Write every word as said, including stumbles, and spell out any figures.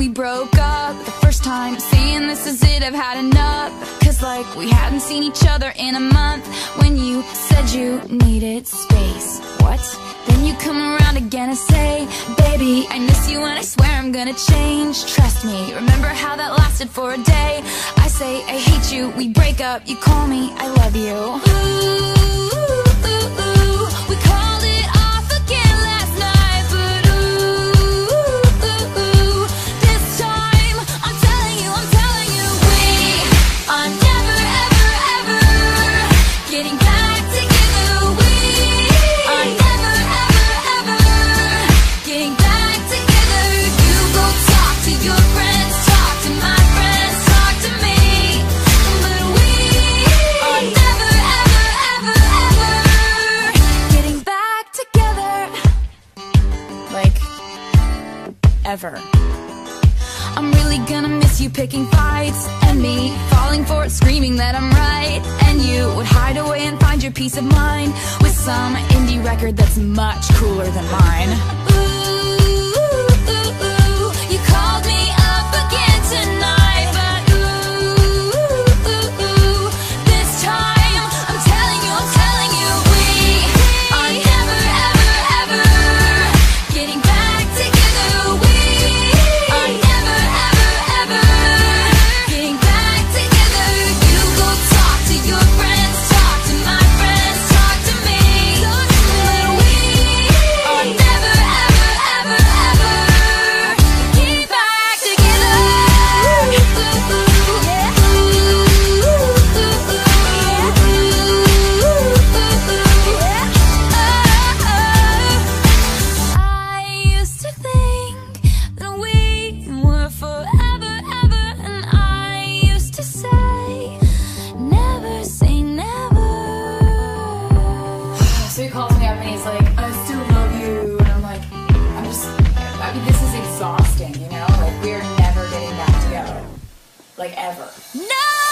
we broke up, the first time saying this is it, I've had enough. Cause like we hadn't seen each other in a month. When you said you needed space, what? Then you come around again and say, baby, I miss you and I swear I'm gonna change. Trust me, remember how that lasted for a day? I say I hate you, we break up, you call me I love you. Ooh, ooh, ooh, ooh. We called it off again last night, but ooh, ooh, ooh. This time I'm telling you, I'm telling you, we are never, ever, ever getting back together. We are never, ever, ever getting back together. You go talk to your friends, talk to my friends, talk to me, but we are never, ever, ever, ever getting back together. Like, ever. I'm really gonna miss you picking fights, and me falling for it, screaming that I'm right. And you would hide away and find your peace of mind with some indie record that's much cooler than mine. Ooh, ooh, ooh. You called me up again tonight, but ooh, ooh, ooh. This time I'm telling you, I'm telling you, we are never, ever, ever getting back together. We are never, ever, ever getting back together. You go talk to your friends, talk to my friends, talk to me, but we are never, ever, ever, ever getting back together. I used to think that we were forever, ever, and I used to say, never say never. So he calls me up and he's like, I still love you, and I'm like, I'm just, I mean, this is exhausting, you know? Like, we're never getting back together. Like, ever. No!